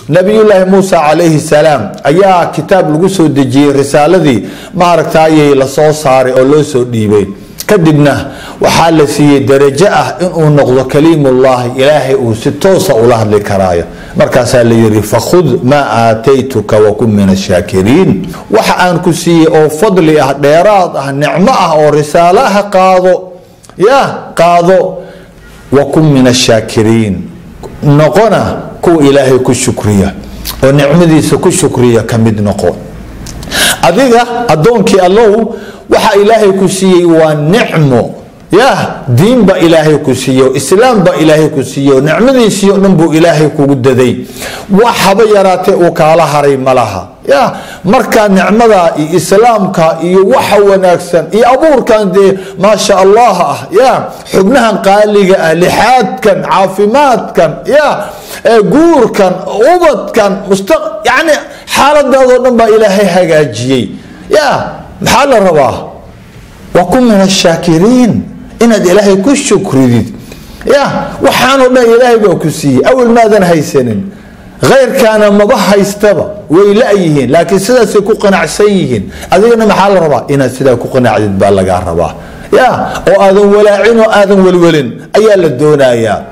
نبي الله موسى عليه السلام أيها كتاب لقصه دجي رسالة ما ركتاي لصو صاري أو لصو ديبي كدبنا وحال سي درجة إنه نقض كليم الله إلهي وستوصى الله لكرايا مركز اللي فخذ ما آتيتك وكن من الشاكرين وحان كسي أو فضل ديرات نعمة أو رسالة قاضو وكن من الشاكرين نقنا كو إلهي كشكرية ونعمدي سكشكرية كمد نقو أذيك أدونك الله وحا إلهي كسي ونعمه دين با إلهي كسيو إسلام با إلهي كسيو نعمدي سيو ننبو إلهي كوددي وحبا يراتي وكالا هري ملها مركا نعمدا إسلامك وحا وناكسن أبور كان دي ما شاء الله حبنها قالي لحاد كان عافمات كان قور كان أبد كان يعني حالة دادو ننبا إلهي هجاجي محال الرباه وكن من الشاكرين إن إلهي كشكريد وحانو لا إلهي بوكسي أول ماذا هيسنين غير كان مضحى يستبى ويلاقيهن لكن سيدا سيكون قناع سيهن أذينا محل ربا إن سيدا كون قناع يتبالغ ربا وآذن ولا عين وآذن والولن أيا للدونا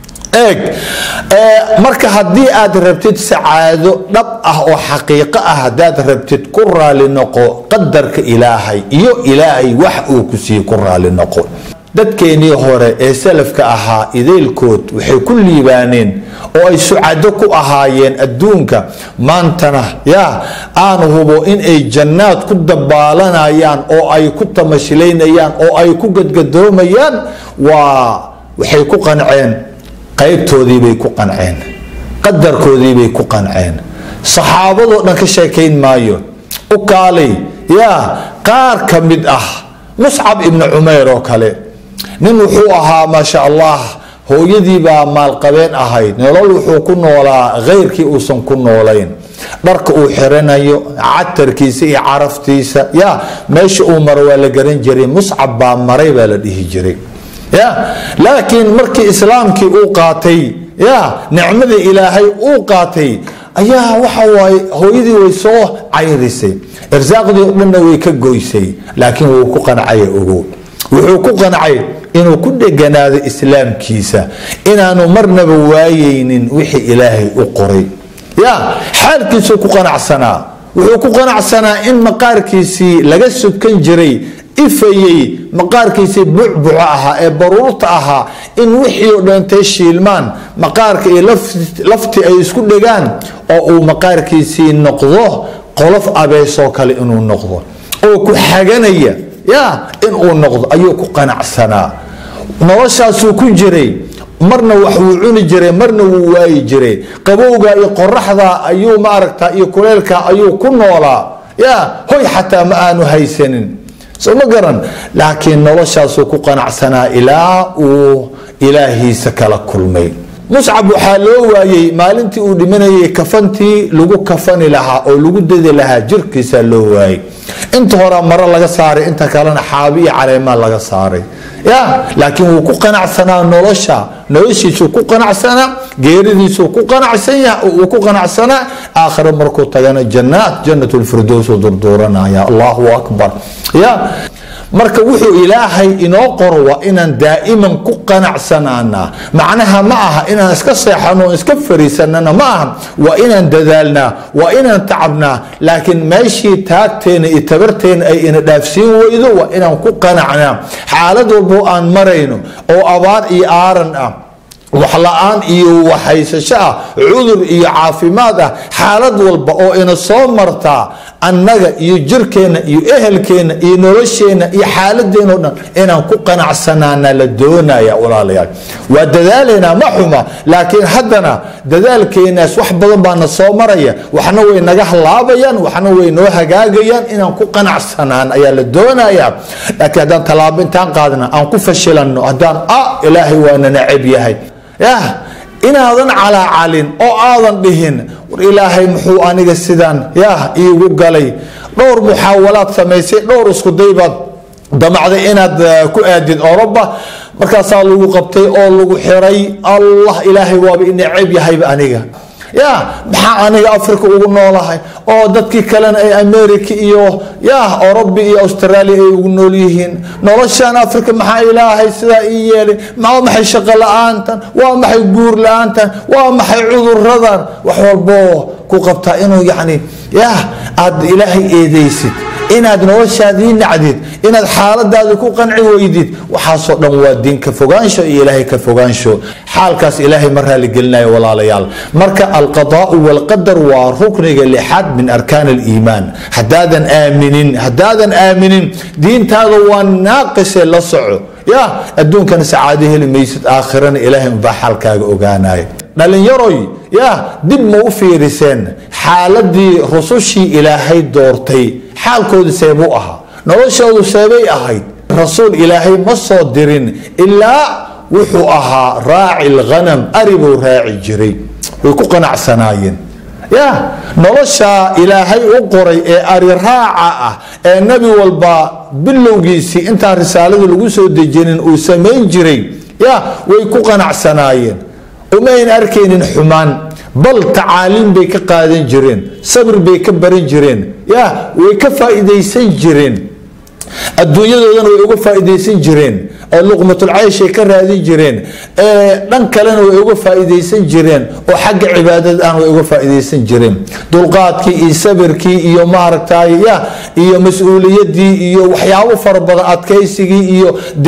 marka hadii aad rabtid sacaado dhab ah oo xaqiiqo ah hadaad rabtid ku raali noqo qadarka ilaahay iyo ilaahay wax uu ku sii ku raali noqo dadkeenii hore ee salafka ahaa ideelkood waxay ku liibaaneen oo ay sucaado ku ahaayeen adduunka maantana aan hubo in ay jannaad ku dabaalanayaan oo ay ku tamashileynayaan oo ay ku gadgadoomayaan waxay ku qanceen qaybtoodii bay ku qanceen qadarkoodii bay ku qanceen saxaabadu dhan ka sheekayn maayo u kaalay qaar ka mid ah Mus'ab ibn Umayr oo kale nin wuxuu ahaa ma sha Allah hooyadii baa maal qabeen ahayd nolol wuxuu ku noolaa qeyrkii uusan ku noolayn dharka uu xiranayo catarkiisa iyo caraftiisa meesha uu maro waa la garan jiray Mus'ab baa maray baa la dhihi jiray لكن مركي إسلامك أوقاتي نعمة إلهي أوقاتي أيها وحواي هو يدي ويسوه عيرسي إرزاق دي قلنا ويكجويسي لكن هو كوكان عي أقول وهو كوكان عي إنه كل جناد إسلام كيسة إن أنا مرنا بوايين وحي إلهي أقري حال كيسو كوكان عسنا وهو كوكان عسنا إن مقار كيسي لجسد كنجري إفيي مقاركيسي بعبعها برورت أها إن وحيو دون تشيلمان مقارك لفتي أي سكون لجان أو مقاركيسي نقضه قلف أبي سوكال إنه نقضه أو كحاجانية إنه نقض أيوكو قناع سنة نوشا سوكو جري مرنا وحوعون جري مرنا وواي جري قبوغا يقرح ذا أيو ماركتا أيو كوليلكا أيو كنولا هوي حتى ما آنو هيسنين سمجرا لكن نرشاسو كقناع سنة إلهي سكال كل مي مصعب حالو واي مالنتي ودمني كفنتي لوجو كفني لها أو لوجو ددي لها جركي سالو واي انت هرا مرة لغا صاري انت كالنا حابي على ما لغا صاري لكن وكقناع سنة نرشي سو كقناع سنة غيري سو كقناع سنة وكقناع سنة آخر مركو تجانا جنات جنة الفردوس ودردورنا يا الله أكبر marka wuxuu ilaahay inoo qoro waa inaan daa'iman ku qanacsanaana macnaha ma aha inaan iska seexano iska fariisanana ma aha waa inaan dadaalna waa inaan tacabna laakiin meeshii taagteena iyo tabarteena ay ina dhaafsiin weydo waa inaan ku qanacna xaalad walba aan marayno oo abaar iyo aaran ah وحلقان إيو وحيسشاء عذر إيو عافمات حالد والبا أو إنا صومرتا النجا إيو جركينا إيو إهلكينا إيو نورشينا إيو حالد دينونا إنا كوكنا عسنانا لدونا يا أولاليات ودذالنا محما لكن حدنا دذالكينا سوحبا بانا صومريا وحنوي نجاح لابيا وحنوي نوها جاجيا إنا كوكنا عسنانا يا لدونا يا لكن هدان طلابين تنقادنا أن كفشلنا هدان إلهي وأنا نعب يهي إن هذا على علين أو أذن بهن والإلهي محو أنيق السدان إيقو قالي دور محاولات سميسي دور اسكو ديبات دمعدي إناد كؤادين أوروبا مركز لغو قبطي أو لغو حري الله إلهي وابي إني عيب يهيب أنيق يا محاني أفريقيا ونولها أو دتك كلنا أي أمريكا إيوه يا أوروبا إيو أستراليا إيو ونوليهن نولشان أفريقيا محا إلهي سدا إيالي ما محي شغل آنتن ومحي قور لآنتن ومحي عذر رذر وحوال بوه كو قبطا إنو يعني يا أد إلهي إيديسد inaad noloshaadii nacdid inaad xaaladaada ku qanci weydid waxaasoo dhan waa diin ka fogaansho iyo ilaahay ka fogaansho xaalkaas ilaahay markaa la gelinayo walaalayaal marka alqadaa wal qadar waa rukniga lixaad min arkaan al-iimaan haddaadan aaminin diintaada waa naaqis la soco ya adduunkana sacaado heli maysid aakhirana ilaahay baa xaalkaaga ogaanaya dhalinyaroy ya dib ma u fiiriseen xaaladii rusushii ilaahay doortay xaalkoodu seebuu ahaa noloshoodu seebay ahayd rasuul ilaahay ma soo dirin ilaa wuxuu ahaa raaci lghanam ari buu raaci jiray way ku qanacsanaayeen ya nolosha ilaahay u qoray ee ari raaca ah ee nabi walba bilowgiisii intaan risaalada lagu soo dejinin uu samayn jiray ya way ku qanacsanaayeen umayn arkaynin xumaan bal tacaalim bay ka qaadan jireen sabir bay ka baran jireen ya way ka faa'iideysan jireen adduunyadoodana way uga faa'iideysan jireen oo luqmatul aysh ay ka raadin jireen dhan kalena way uga faa'iideysan jireen oo xagga cibaadada aan way uga faa'iideysan jireen dulqaadkii iyo sabirkii iyo maaragtay ya iyo mas'uuliyadii iyo waxyaabo farabadan adkaysigii iyo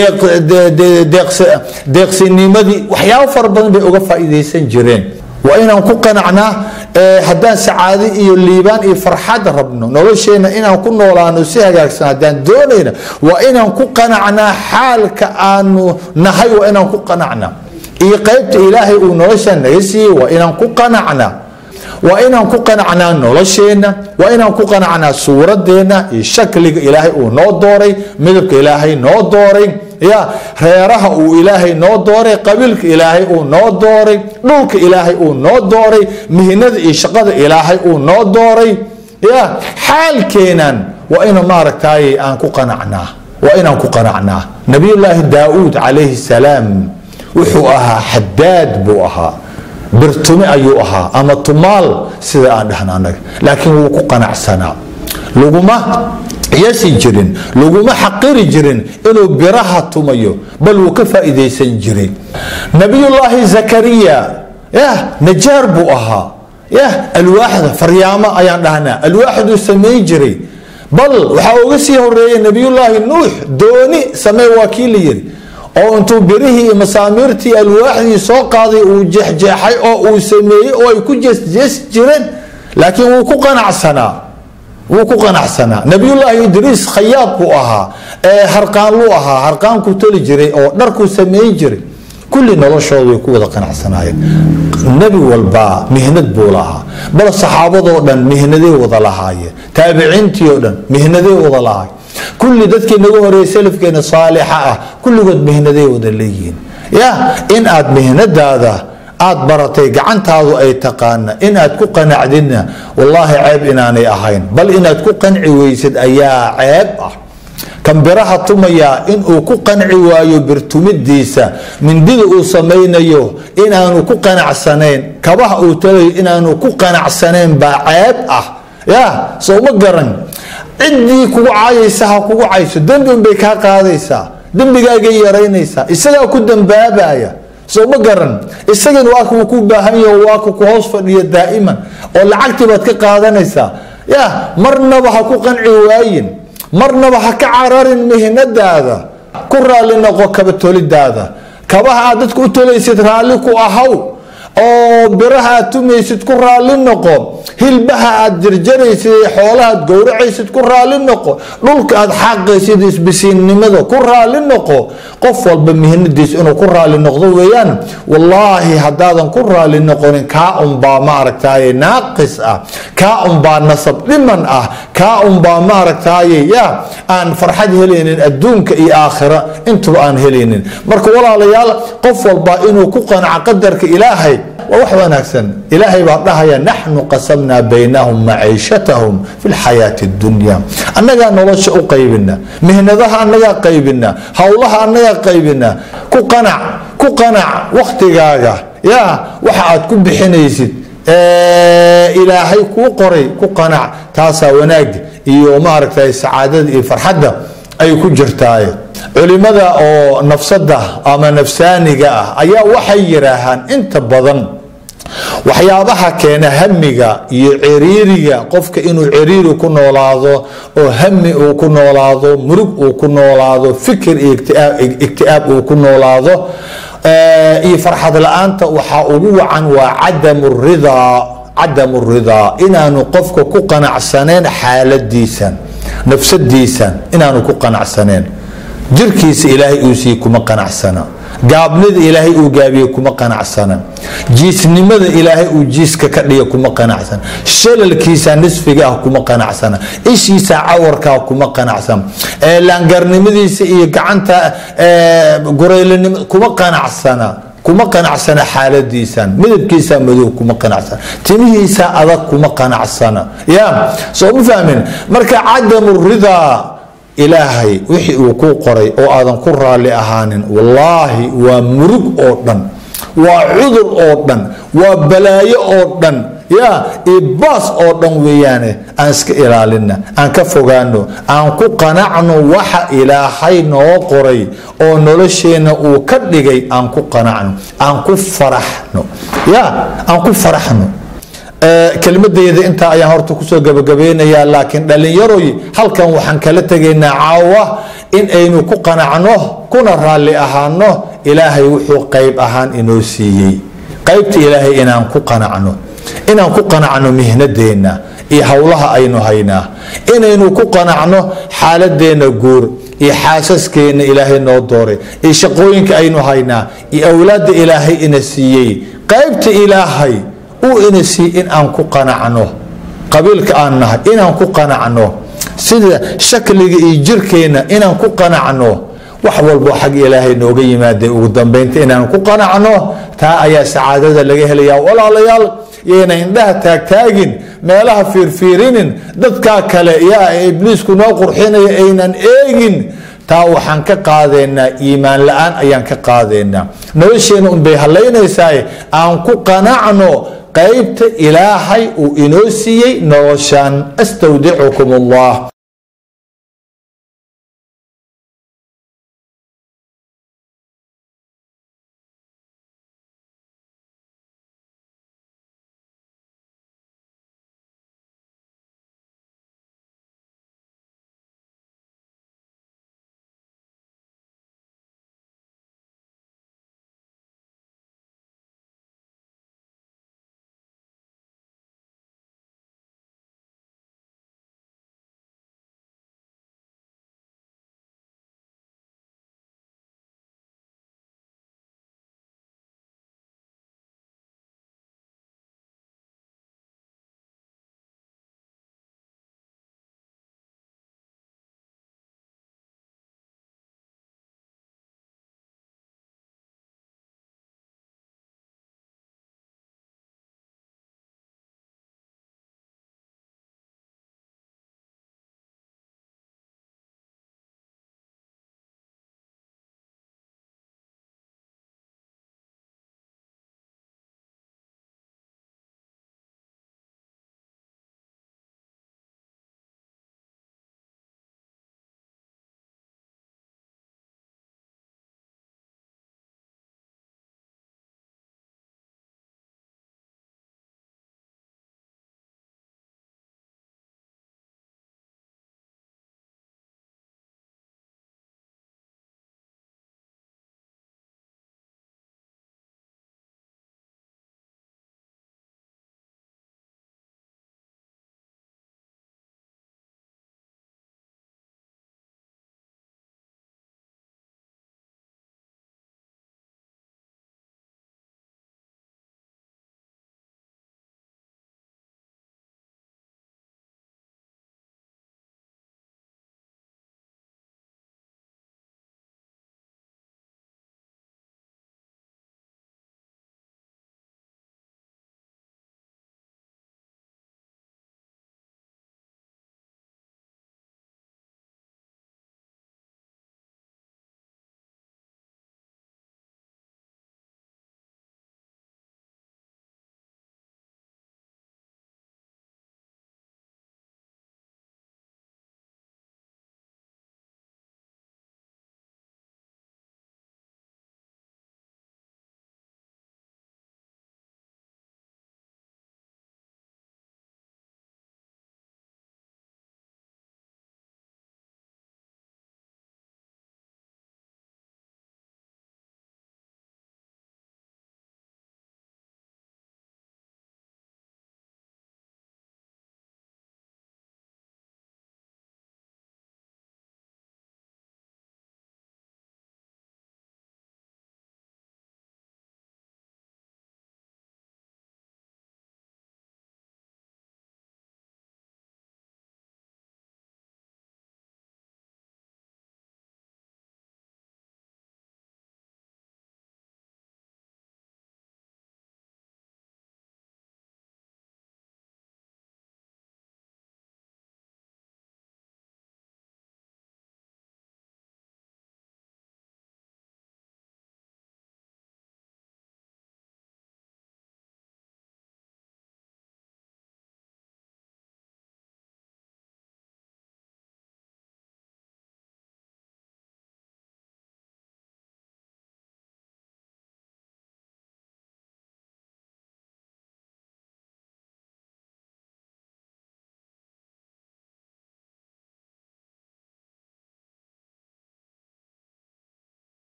deeqsinimadii waxyaabo farabadan bay uga faa'iideysan jireen وإن أنكون قنعنا هدان سعادة إيو الليبان إيو فرحات ربنا نولوشينا إن أنكون نولانو سيها جاكسنا هدان دونينا وإن أنكون قنعنا حال كأنه نهي وإن أنكون قنعنا إي قيبت إلهي ونولوشينا يسي وإن أنكون قنعنا وإن أنكون قنعنا نولوشينا وإن أنكون قنعنا سورة دينا الشكل إلهي ونودوري مدبك إلهي نودوري يا reeraha uu ilaahay noo dooray qabiilka ilaahay uu noo dooray dhulka ilaahay uu noo dooray mihnada iyo shaqada ilaahay uu noo dooray ya xaalkeenan waa in maaragtay aan ku qanacnaa nabiyullaahi daawud calayhi salaam wuxuu ahaa xadaad buu ahaa birtumi ayuu ahaa ama tumaal sida aan dhahna anaga laakiin wuu ku qanacsanaa laguma يسي جرين لغو ما حقيري جرين إنه براها تميو بل وكفا إذا يسنجرين نبي الله زكريا نجار بوها الواحد فريامة أيان لهنا الواحد يسمي جري بل وحاوغسي هوري نبي الله نوح دوني سمي وكيلي يري أو أنتو بريه مساميرتي الواحد يسوق قاضي وجحجحي أو سمي أو يكون جس جرين لكن وكو قنع سنة وكو قنعسنا نبي الله إدريس خياط بو أها هرقان لو أها هرقان كتولي جري أو نركو سمي جري كل نلاشوا ويكو ذا قنعسنا النبي والباء مهنة بولها بل الصحابة ذودن مهنة وضا لها تابعين تيودن مهنة وضا لها كل ذاتك نقول رسالف كان صالحة كل قد مهنة وضا ليين يا إن آد مهنة هذا aad baratay gacantaadu ay taqaana inaad ku qanacdina wallahi ceeb inaanay ahayn bal inaad ku qanci weysid ayaa ceeb ah kan biraha tumaya in uu ku qanci waayo birtumidiisa mindida uu samaynayo inaanu ku qanacsanayn kabaha uu talayo inaanu ku qanacsanayn baa ceeb ah ya soo ma garan cidii kugu caayaysa ha kugu cayso dambi bay ka qaadaysaa dambigaaga yaraynaysaa isaga ku dambaabaya soo ma garan isagana waa ku baahan yahay waa ku hoos fadhiyo daa'iman oo lacagtii baad ka qaadanaysaa ya marnaba ha ku qanci waayin marnaba ha ka cararin mihnadaada ku raali noqo kaba tolidaada kabaha aad dadku u tolaysid raali ku ahaw oo biraha aad tumaysid ku raali noqo hilbaha aad jarjaraysid xoolaha aad gowracaysid ku raali noqo dhulka aad xaqaysid isbisiinnimada ku raali noqo qof walba mihnadiis inuu ku raali noqdo weeyaan wallahi haddaadan ku raali noqonin kaa unbaa maaragtay naaqis ah kaa unbaa nasab dhiman ah kaa unbaa maaragtay ya aan farxad helaynin adduunka iyo aakhira intuba aan helaynin marka walaalayaal qof walba inuu ku qanaco qadarka ilaahay ووحوى ناكسن إلهي بعضها نحن قسمنا بينهم معيشتهم في الحياة الدنيا أننا نولش قيبنا مهنذها أننا قيبنا هولها أننا قيبنا كو قنع وقت جاجا يا وحاد كب حنيسد ilaahay kuu qoray ku qanac taasaa wanaag iyo maaragtay sacaadada iyo farxadda ay ku jirtaaye culimada oo nafsada ama nafsaaniga ah ayaa waxay yiraahaan inta badan waxyaabaha keena hamiga iyo ciriiriga qofka inuu ciriiri ku noolaado oo hami uu ku noolaado murug uu ku noolaado fikir iyo iktiaab uu ku noolaado iyo farxad la'aanta waxa ugu wacan waa cadamu ridaa inaanu qofka ku qanacsaneen xaaladiisan nafsadiisan inaanu ku qanacsaneen jirkiisa ilaahay uu sii kuma qanacsana gaabnida ilaahay uu gaabiye kuma qanacsana jiisnimada ilaahay uu jiiska ka dhiga kuma qanacsana shalalkiisa nisfiga ah kuma qanacsana ishiisa cawarka kuma qanacsana laangarnimadiisa iyo gacanta gureylanimada kuma qanacsana xaaladiisan midabkiisa madow kuma qanacsana timihiisa adag kuma qanacsana ya soo ma fahmin marka cadamu ridaa ilaahay wixii uu ku qoray oo aadan ku raali ahaanin wallaahi waa murug oo dhan waa cudur oo dhan waa balaayo oo dhan ya ibaas oo dhan weeyaane aan iska ilaalina aan ka fogaano aan ku qanacno waxa ilaahay noo qoray oo nolosheena uu ka dhigay aan ku qanacno aan ku faraxno ya aan ku faraxno kelimadayda inta ayaan horta kusoo gabagabeynayaa laakiin dhalinyaroy halkan waxaan kala tegaynaa caawa in aynu ku qanacno kuna raalli ahaano ilaahay wuxuu qayb ahaan inoo siiyey qaybta ilaahay inaan ku qanacno mihnadeena iyo howlaha aynu haynaa inaynu ku qanacno xaaladeena guur iyo xaasaskeena ilaahay noo dooray iyo shaqooyinka aynu haynaa iyo awlaada ilaahay ina siiyey qaybta ilaahay inasi in aan ku qanacno qabiilka aan nahay inaan ku qanacno sida shakliga iyo jirkeena inaan ku qanacno wax walbo xag ilaahay nooga yimaada ugu dambeynta inaan ku qanacno taa ayaa sacaadada laga helayaa walaalayaal yeena indhaha taagtaagin meelaha fiirfiirinin dadka kale yaa ibliisku noo qurxinaya aynan eegin taa waxaan ka qaadeynaa iimaan la'aan ayaan ka qaadeynaa nolosheena un bay halaynaysaa aan ku qanacno qaybta ilaahay uu inoo siiyey noloshan astawdicukum allah